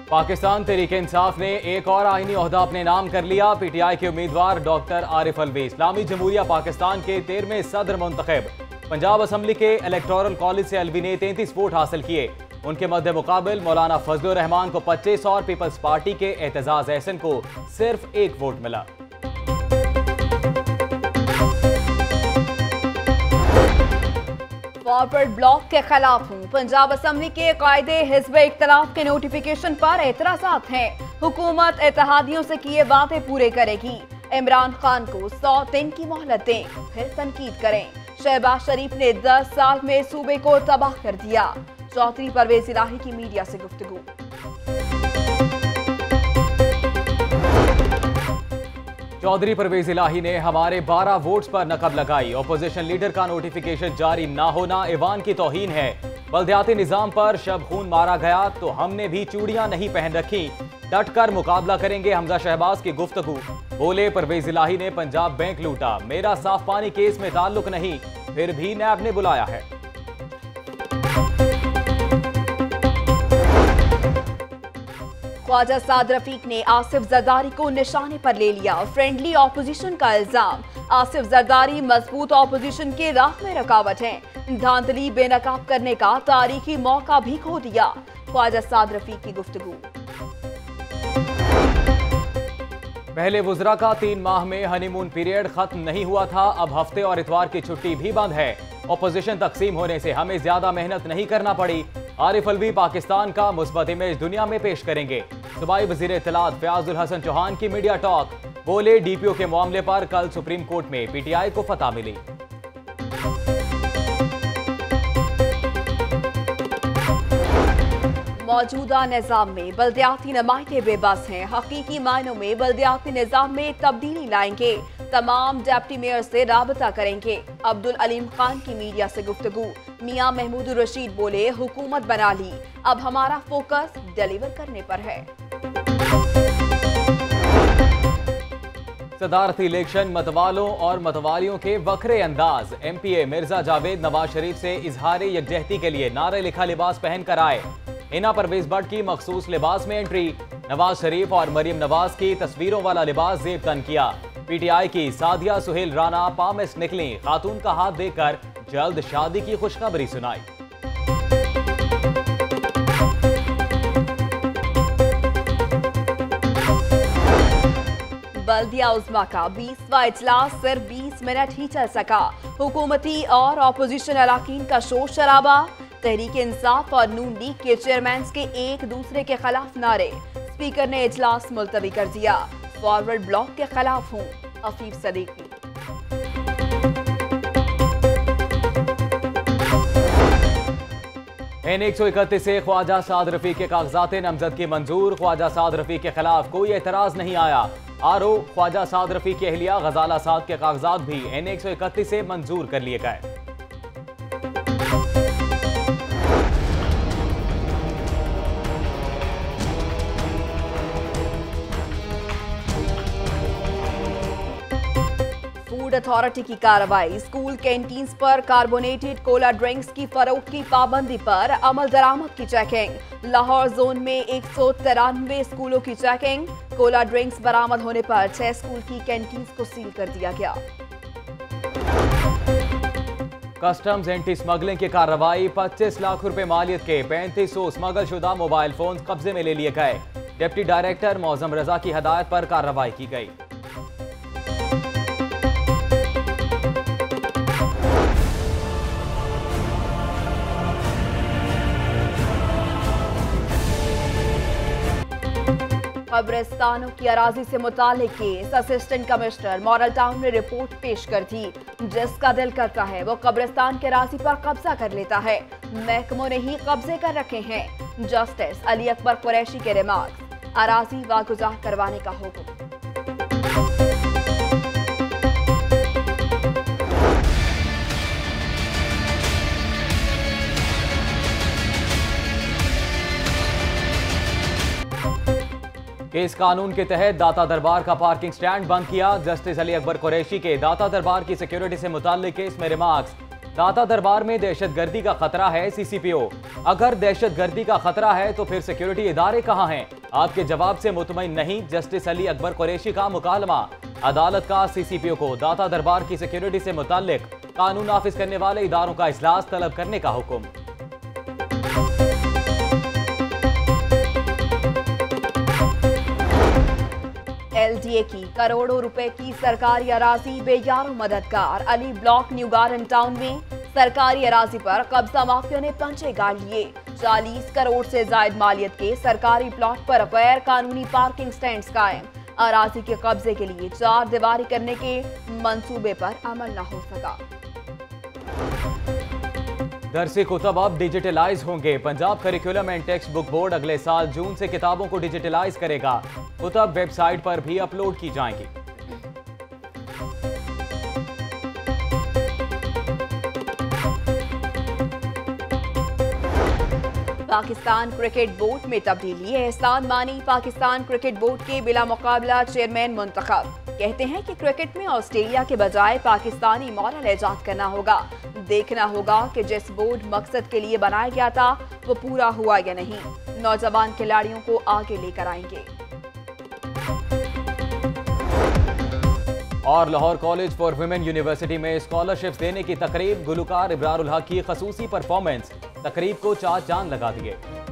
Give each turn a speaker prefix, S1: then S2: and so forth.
S1: पाकिस्तान तहरीक इंसाफ ने एक और आईनी ओहदा अपने नाम कर लिया। पीटीआई के उम्मीदवार डॉक्टर आरिफ अलवी इस्लामी जमहूरिया पाकिस्तान के 13वें सदर मुंतखब। पंजाब असम्बली के इलेक्टोरल कॉलेज से अलवी ने 33 वोट हासिल किए। उनके मध्य मुकाबिल मौलाना फजलुर रहमान को 25 और पीपल्स पार्टी के एतजाज एहसन को सिर्फ 1 वोट मिला।
S2: फॉरवर्ड ब्लॉक के खिलाफ हूँ। पंजाब असम्बली के कायदे हिज़्ब इख्तिलाफ के नोटिफिकेशन पर एतराज़ात हैं। हुकूमत इत्तेहादियों से किए वादे पूरे करेगी। इमरान खान को 100 दिन की मोहलत दें, फिर तनकीद करें। शहबाज-शरीफ ने 10 साल में सूबे को तबाह कर दिया। चौधरी परवेज इलाही की मीडिया से गुफ्तगू।
S1: चौधरी परवेज इलाही ने हमारे 12 वोट्स पर नकब लगाई। अपोजिशन लीडर का नोटिफिकेशन जारी ना होना ईवान की तौहीन है। बल्दियाती निजाम पर शब खून मारा गया तो हमने भी चूड़ियां नहीं पहन रखी। डट कर मुकाबला करेंगे। हमजा-शहबाज की गुफ्तगू। बोले परवेज इलाही ने पंजाब बैंक लूटा। मेरा साफ पानी केस में ताल्लुक नहीं, फिर भी नैब ने बुलाया है।
S2: ख्वाजा साद रफीक ने आसिफ जरदारी को निशाने पर ले लिया। फ्रेंडली ऑपोजिशन का इल्जाम। आसिफ जरदारी मजबूत ऑपोजिशन के राह में रुकावट हैं। धांधली बेनकाब करने का तारीखी मौका भी खो दिया। ख्वाजा साद रफीक की गुफ्तगू।
S1: पहले वुज़रा का 3 माह में हनीमून पीरियड खत्म नहीं हुआ था। अब हफ्ते और इतवार की छुट्टी भी बंद है। ऑपोजिशन तकसीम होने से हमें ज्यादा मेहनत नहीं करना पड़ी। आरिफ अलवी पाकिस्तान का मुस्बत इमेज दुनिया में पेश करेंगे। सूबाई वज़ीर इत्तलात फयाजुल हसन चौहान की मीडिया टॉक। बोले डीपीओ के मामले पर कल सुप्रीम कोर्ट में पीटीआई को फतह मिली।
S2: मौजूदा निजाम में बल्दियाती नुमाइंदे बेबस हैं। हकीकी मायनों में बल्दियाती निजाम में तब्दीली लाएंगे। तमाम डिप्टी मेयर से राबता करेंगे। अब्दुल अलीम खान की मीडिया से गुफ्तगू। मियां महमूद रशीद बोले हुकूमत बना ली, अब हमारा फोकस डिलीवर करने पर है।
S1: सदारती इलेक्शन मतवालों और मतवालियों के वखरे अंदाज। एमपीए मिर्जा जावेद नवाज शरीफ से इजहार यकजहती के लिए नारे लिखा लिबास पहन कर आए। हिना परवेज भट्ट की मखसूस लिबास में एंट्री। नवाज शरीफ और मरियम-नवाज की तस्वीरों वाला लिबास जेब तन किया। पीटीआई की सादिया सुहेल राना पामिस निकली। खातून का हाथ देकर जल्द शादी की खुशखबरी सुनाई।
S2: बल्दिया उज़्मा का 20वां इजलास सिर्फ 20 मिनट ही चल सका। हुकूमती और ऑपोजिशन अराकीन का शोर शराबा। तहरीक इंसाफ और नून लीग के चेयरमैन के एक दूसरे के खिलाफ नारे। स्पीकर ने इजलास मुलतवी कर दिया। फॉरवर्ड ब्लॉक के खिलाफ हूँ। अफीफ सदीकी।
S1: N131 से ख्वाजा साद रफीक के कागजात नामजद की मंजूर। ख्वाजा साद रफीक के खिलाफ कोई एतराज नहीं आया। आरओ ख्वाजा साद रफीक की अहलिया गजाला साद के कागजात भी N131 से मंजूर कर लिए गए।
S2: फूड अथॉरिटी की कार्रवाई। स्कूल कैंटीन्स पर कार्बोनेटेड कोला ड्रिंक्स की फरोख्त की पाबंदी पर अमल दरामद की चेकिंग। लाहौर जोन में 193 स्कूलों की चेकिंग। कोला ड्रिंक्स बरामद होने पर 6 स्कूल की कैंटीन्स को सील कर दिया गया।
S1: कस्टम्स एंटी स्मगलिंग की कार्रवाई। 25 लाख रुपए मालियत के 3500 स्मगल शुदा मोबाइल फोन कब्जे में ले लिए गए। डिप्टी डायरेक्टर मौजम रजा की हदायत पर कार्रवाई की गई।
S2: कब्रिस्तानों की अराजी से मुताल्लिक केस। असिस्टेंट कमिश्नर मॉडल टाउन ने रिपोर्ट पेश कर दी। जिसका दिल करता है वो कब्रिस्तान के अराजी पर कब्जा कर लेता है। महकमों ने ही कब्जे कर रखे हैं। जस्टिस अली अकबर कुरैशी के रिमार्क्स। अराजी वागुजार करवाने का हुक्म।
S1: केस कानून के तहत दाता दरबार का पार्किंग स्टैंड बंद किया। जस्टिस अली अकबर कुरैशी के दाता दरबार की सिक्योरिटी से मुताल्लिक केस में रिमार्क्स। दाता दरबार में दहशतगर्दी का खतरा है। सीसीपीओ, अगर दहशतगर्दी का खतरा है तो फिर सिक्योरिटी इदारे कहां हैं? आपके जवाब से मुतमईन नहीं, जस्टिस अली अकबर कुरैशी का मुकालमा। अदालत का CCPO को दाता दरबार की सिक्योरिटी से मुताल्लिक कानून नाफिज करने वाले इदारों का इजलास तलब करने का हुक्म।
S2: LDA की करोड़ों रुपए की सरकारी अराजी बेयारों मददगार। Ali block new garden town में सरकारी अराजी पर कब्जा माफिया ने पंचे गाड़ लिए। 40 करोड़ से जायद मालियत के सरकारी प्लॉट पर गैर कानूनी पार्किंग स्टैंड कायम। अराजी के कब्जे के लिए 4 दीवारी करने के मंसूबे पर अमल न हो सका।
S1: दरसी कुतब अब डिजिटलाइज होंगे। Punjab curriculum and text book board अगले साल जून से किताबों को डिजिटलाइज करेगा। कुतब वेबसाइट पर भी अपलोड की जाएंगी।
S2: पाकिस्तान क्रिकेट बोर्ड में तब्दीली। एहसान मानी पाकिस्तान क्रिकेट बोर्ड के बिला मुकाबला चेयरमैन मुंतखब। कहते हैं कि क्रिकेट में ऑस्ट्रेलिया के बजाय पाकिस्तानी मॉडल ईजाद करना होगा। देखना होगा कि जिस बोर्ड मकसद के लिए बनाया गया था वो पूरा हुआ या नहीं। नौजवान खिलाड़ियों को आगे लेकर आएंगे।
S1: और Lahore college for women university में स्कॉलरशिप्स देने की तकरीब। गुलकार इब्रारुल हक की खसूसी परफॉर्मेंस तकरीब को चार चांद लगा दिए।